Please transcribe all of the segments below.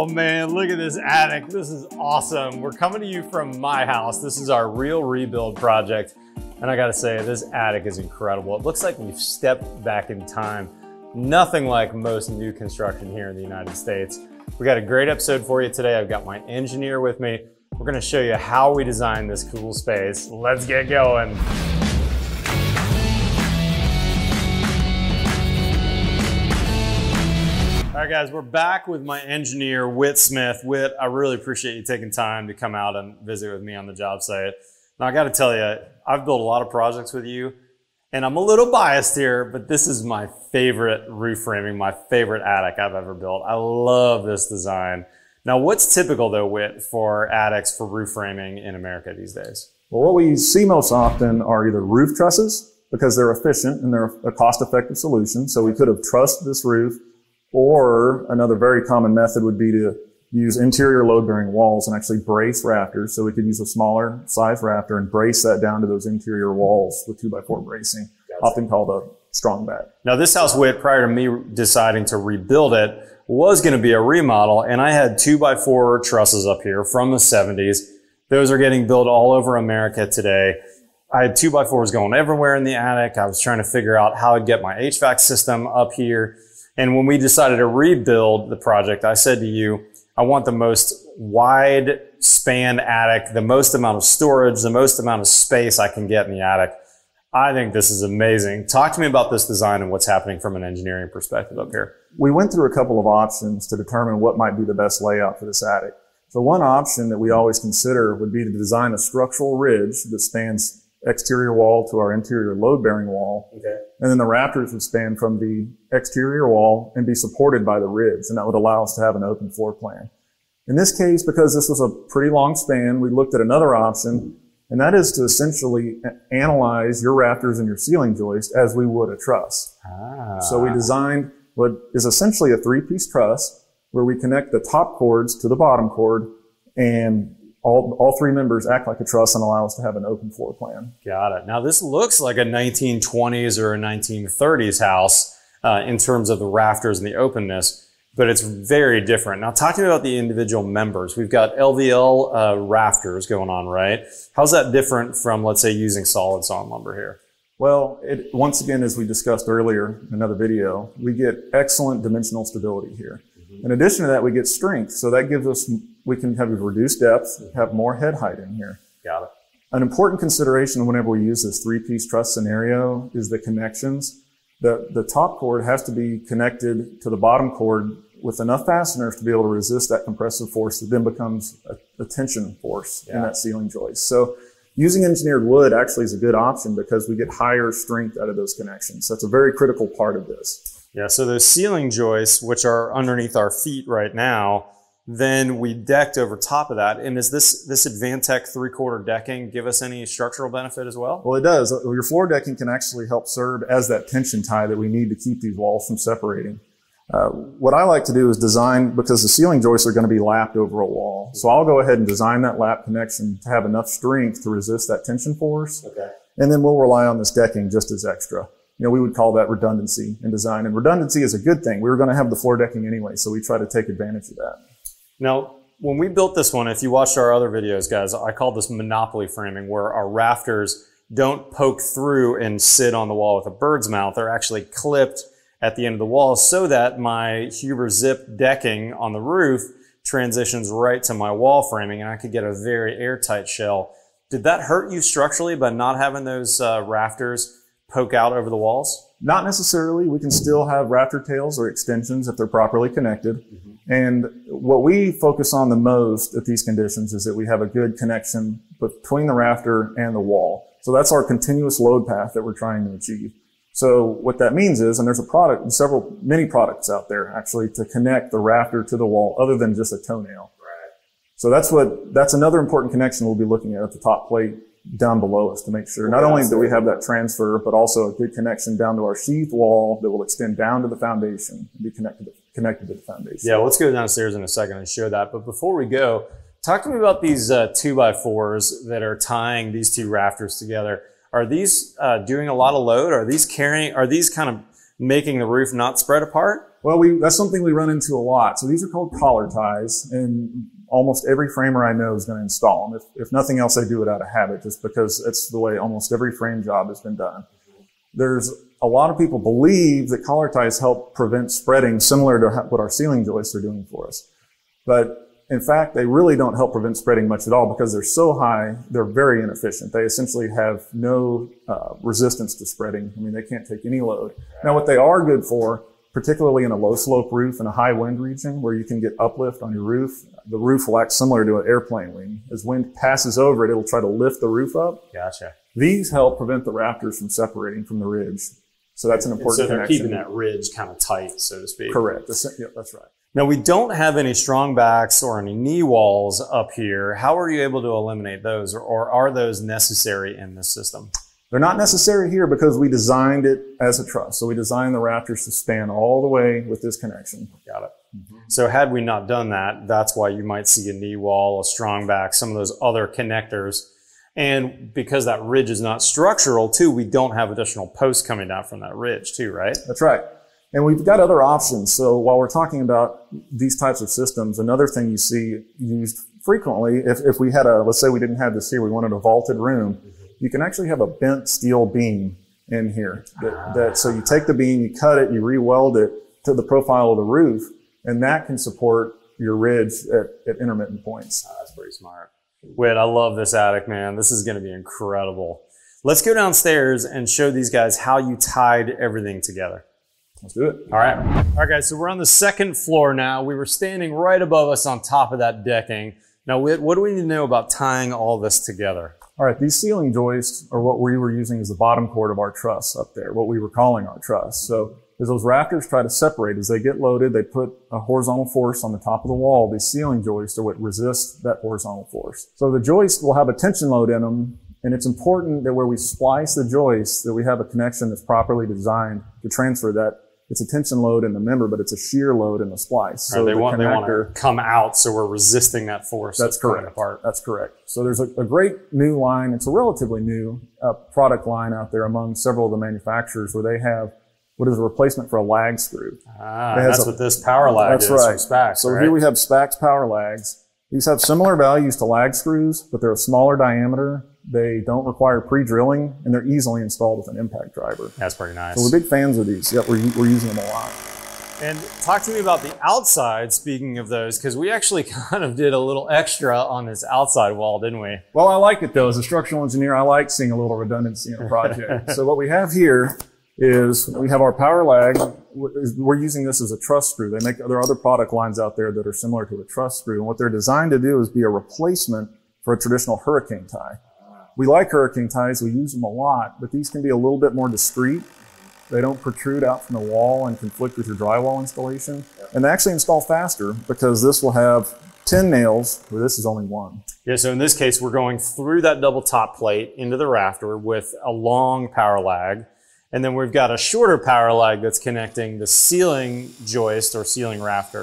Oh man, look at this attic. This is awesome. We're coming to you from my house. This is our real rebuild project. And I gotta say, this attic is incredible. It looks like we've stepped back in time. Nothing like most new construction here in the United States. We got a great episode for you today. I've got my engineer with me. We're gonna show you how we designed this cool space. Let's get going. All right, guys, we're back with my engineer, Whit Smith. Whit, I really appreciate you taking time to come out and visit with me on the job site. Now, I got to tell you, I've built a lot of projects with you, and I'm a little biased here, but this is my favorite roof framing, my favorite attic I've ever built. I love this design. Now, what's typical, though, Whit, for attics for roof framing in America these days? Well, what we see most often are either roof trusses, because they're efficient and they're a cost-effective solution. So we could have trussed this roof. Or another very common method would be to use interior load-bearing walls and actually brace rafters. So we could use a smaller size rafter and brace that down to those interior walls with 2x4 bracing, often called a strong batt. Now this house, Whit, prior to me deciding to rebuild it, was going to be a remodel, and I had 2x4 trusses up here from the 70s. Those are getting built all over America today. I had 2x4s going everywhere in the attic. I was trying to figure out how I'd get my HVAC system up here. And when we decided to rebuild the project, I said to you, I want the most wide span attic, the most amount of storage, the most amount of space I can get in the attic. I think this is amazing. Talk to me about this design and what's happening from an engineering perspective up here. We went through a couple of options to determine what might be the best layout for this attic. So one option that we always consider would be to design a structural ridge that spans exterior wall to our interior load-bearing wall. Okay. And then the rafters would span from the exterior wall and be supported by the ridge, and that would allow us to have an open floor plan. In this case, because this was a pretty long span, we looked at another option, and that is to essentially analyze your rafters and your ceiling joist as we would a truss. So we designed what is essentially a three-piece truss where we connect the top cords to the bottom cord, and all three members act like a truss and allow us to have an open floor plan. Got it. Now this looks like a 1920s or a 1930s house in terms of the rafters and the openness, but it's very different. Now talk to me about the individual members. We've got LVL rafters going on, right? How's that different from, let's say, using solid sawn lumber here? Well, once again, as we discussed earlier in another video, we get excellent dimensional stability here. In addition to that, we get strength. So that gives us, we can have a reduced depth, have more head height in here. Got it. An important consideration whenever we use this three-piece truss scenario is the connections. The top cord has to be connected to the bottom cord with enough fasteners to be able to resist that compressive force that then becomes a tension force in that ceiling joist. So using engineered wood actually is a good option because we get higher strength out of those connections. That's a very critical part of this. Yeah, so those ceiling joists, which are underneath our feet right now, then we decked over top of that. And is this Advantech 3/4 decking give us any structural benefit as well? Well, it does. Your floor decking can actually help serve as that tension tie that we need to keep these walls from separating. What I like to do is design, because the ceiling joists are going to be lapped over a wall. So I'll go ahead and design that lap connection to have enough strength to resist that tension force. Okay. And then we'll rely on this decking just as extra. You know, we would call that redundancy in design. And redundancy is a good thing. We were going to have the floor decking anyway, so we try to take advantage of that. Now, when we built this one, if you watched our other videos, guys, I call this monopoly framing, where our rafters don't poke through and sit on the wall with a bird's mouth. They're actually clipped at the end of the wall so that my Huber zip decking on the roof transitions right to my wall framing, and I could get a very airtight shell. Did that hurt you structurally by not having those rafters poke out over the walls? Not necessarily. We can still have rafter tails or extensions if they're properly connected. And what we focus on the most at these conditions is that we have a good connection between the rafter and the wall. So that's our continuous load path that we're trying to achieve. So what that means is, and there's a product, many products out there actually to connect the rafter to the wall other than just a toenail. Right. So that's another important connection we'll be looking at the top plate down below us to make sure not only do we have that transfer, but also a good connection down to our sheath wall that will extend down to the foundation and be connected to the foundation. Yeah, let's go downstairs in a second and show that. But before we go, talk to me about these 2x4s that are tying these two rafters together. Are these doing a lot of load? Are these kind of making the roof not spread apart? Well, that's something we run into a lot. So these are called collar ties, and almost every framer I know is going to install them. If nothing else, they do it out of habit, just because it's the way almost every frame job has been done. There's a lot of people believe that collar ties help prevent spreading, similar to what our ceiling joists are doing for us. But in fact, they really don't help prevent spreading much at all, because they're so high, they're very inefficient. They essentially have no resistance to spreading. I mean, they can't take any load. Now, what they are good for, particularly in a low slope roof in a high wind region where you can get uplift on your roof, the roof will act similar to an airplane wing. As wind passes over it, it'll try to lift the roof up. Gotcha. These help prevent the rafters from separating from the ridge. So that's an important connection. So they're keeping that ridge kind of tight, so to speak. Correct. Yeah, that's right. Now, we don't have any strong backs or any knee walls up here. How are you able to eliminate those, or are those necessary in this system? They're not necessary here because we designed it as a truss. So we designed the rafters to span all the way with this connection. Got it. Mm-hmm. So had we not done that, that's why you might see a knee wall, a strong back, some of those other connectors. And because that ridge is not structural too, we don't have additional posts coming down from that ridge too, right? That's right. And we've got other options. So while we're talking about these types of systems, another thing you see used frequently, if we had let's say we didn't have this here, we wanted a vaulted room, you can actually have a bent steel beam in here. So you take the beam, you cut it, you re-weld it to the profile of the roof, and that can support your ridge at intermittent points. That's pretty smart. Whit, I love this attic, man. This is going to be incredible. Let's go downstairs and show these guys how you tied everything together. Let's do it. All right. All right, guys, so we're on the second floor now. We were standing right above us on top of that decking. Now, Whit, what do we need to know about tying all this together? All right, these ceiling joists are what we were using as the bottom chord of our truss up there, what we were calling our truss. So as those rafters try to separate, as they get loaded, they put a horizontal force on the top of the wall. These ceiling joists are what resist that horizontal force. So the joist will have a tension load in them, and it's important that where we splice the joist, that we have a connection that's properly designed to transfer that. It's a tension load in the member, but it's a shear load in the splice. So they want to come out, so we're resisting that force. That's correct. Apart. That's correct. So there's a great new line. It's a relatively new product line out there among several of the manufacturers, where they have what is a replacement for a lag screw. That's what this power lag is. That's right. Spax, so here we have Spax power lags. These have similar values to lag screws, but they're a smaller diameter. They don't require pre-drilling, and they're easily installed with an impact driver. That's pretty nice. So we're big fans of these. Yep, we're using them a lot. And talk to me about the outside, speaking of those, because we actually kind of did a little extra on this outside wall, didn't we? Well, I like it though. As a structural engineer, I like seeing a little redundancy in a project. So what we have here is we have our power lag. We're using this as a truss screw. There are other product lines out there that are similar to a truss screw. And what they're designed to do is be a replacement for a traditional hurricane tie. We like hurricane ties. We use them a lot, but these can be a little bit more discreet. They don't protrude out from the wall and conflict with your drywall installation. And they actually install faster because this will have 10 nails, where this is only 1. Yeah, so in this case, we're going through that double top plate into the rafter with a long power lag. And then we've got a shorter power lag that's connecting the ceiling joist or ceiling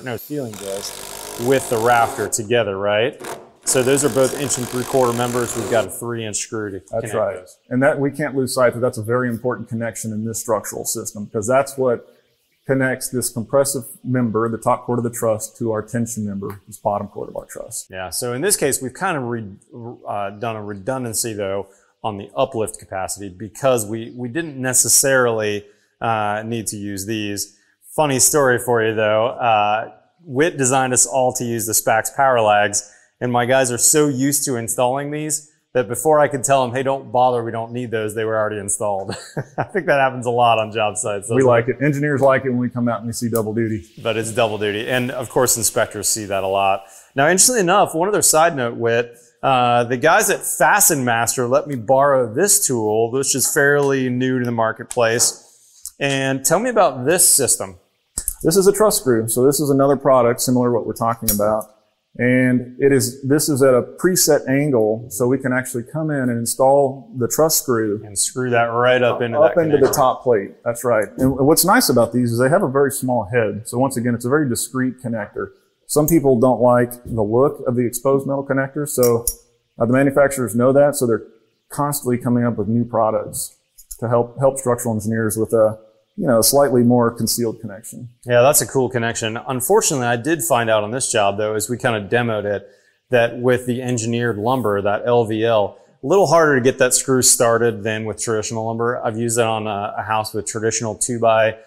joist with the rafter together, right? So those are both 1 3/4 members. We've got a 3-inch screw to connect those. And that we can't lose sight that that's a very important connection in this structural system, because that's what connects this compressive member, the top chord of the truss, to our tension member, this bottom chord of our truss. Yeah, so in this case, we've kind of done a redundancy though on the uplift capacity, because we didn't necessarily need to use these. Funny story for you though, Whit designed us all to use the Spax power lags. And my guys are so used to installing these that before I could tell them, hey, don't bother, we don't need those, they were already installed. I think that happens a lot on job sites. We like it. Engineers like it when we come out and we see double duty. But it's double duty. And of course, inspectors see that a lot. Now, interestingly enough, one other side note, Whit, the guys at Fasten Master let me borrow this tool, which is fairly new to the marketplace. And tell me about this system. This is a truss screw. So this is another product similar to what we're talking about. And this is at a preset angle, so we can actually come in and install the truss screw. And screw that right up into the top plate. That's right. And what's nice about these is they have a very small head. So once again, it's a very discreet connector. Some people don't like the look of the exposed metal connector, so the manufacturers know that, so they're constantly coming up with new products to help structural engineers with a slightly more concealed connection. Yeah, that's a cool connection. Unfortunately, I did find out on this job, though, as we kind of demoed it, that with the engineered lumber, that LVL, a little harder to get that screw started than with traditional lumber. I've used it on a house with traditional 2x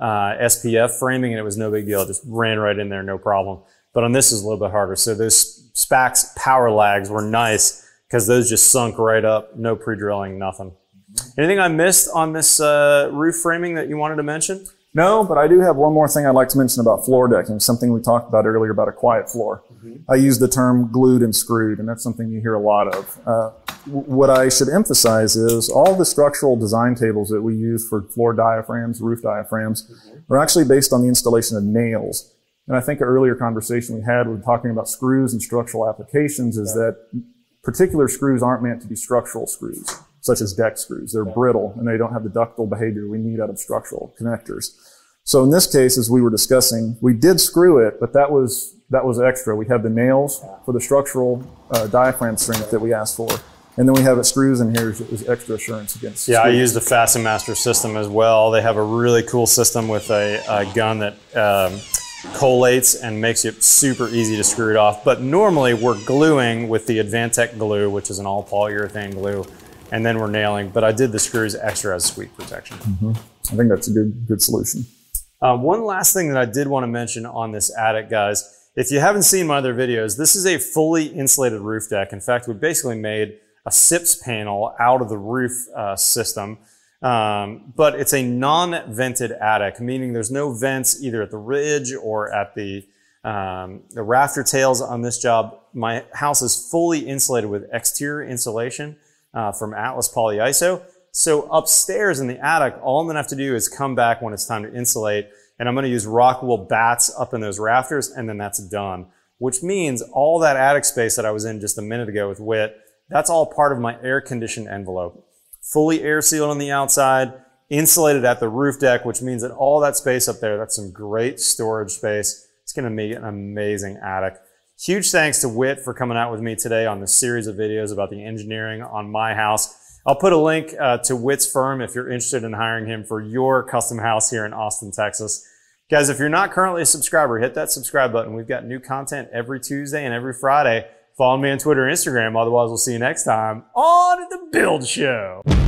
SPF framing, and it was no big deal. It just ran right in there, no problem. But on this is a little bit harder. So those Spax power lags were nice because those just sunk right up, no pre-drilling, nothing. Anything I missed on this roof framing that you wanted to mention? No, but I do have one more thing I'd like to mention about floor decking, something we talked about earlier about a quiet floor. I use the term glued and screwed, and that's something you hear a lot of. What I should emphasize is all the structural design tables that we use for floor diaphragms, roof diaphragms, are actually based on the installation of nails. And I think an earlier conversation we had when talking about screws and structural applications is that particular screws aren't meant to be structural screws, such as deck screws. They're brittle and they don't have the ductile behavior we need out of structural connectors. So in this case, as we were discussing, we did screw it, but that was extra. We have the nails for the structural diaphragm strength that we asked for. And then we have screws in here as extra assurance against Yeah, screws. I used the Fasten Master system as well. They have a really cool system with a gun that collates and makes it super easy to screw it off. But normally we're gluing with the Advantech glue, which is an all polyurethane glue, and then we're nailing. But I did the screws extra as squeak protection. I think that's a good solution. One last thing that I did want to mention on this attic, guys, if you haven't seen my other videos, this is a fully insulated roof deck. In fact, we basically made a SIPS panel out of the roof system, but it's a non-vented attic, meaning there's no vents either at the ridge or at the rafter tails on this job. My house is fully insulated with exterior insulation from Atlas Polyiso. So upstairs in the attic, all I'm gonna have to do is come back when it's time to insulate, and I'm gonna use rock wool bats up in those rafters, and then that's done. Which means all that attic space that I was in just a minute ago with Whit, that's all part of my air-conditioned envelope. Fully air-sealed on the outside, insulated at the roof deck, which means that all that space up there, that's some great storage space. It's gonna make an amazing attic. Huge thanks to Whit for coming out with me today on this series of videos about the engineering on my house. I'll put a link to Whit's firm if you're interested in hiring him for your custom house here in Austin, Texas. Guys, if you're not currently a subscriber, hit that subscribe button. We've got new content every Tuesday and every Friday. Follow me on Twitter and Instagram. Otherwise, we'll see you next time on The Build Show.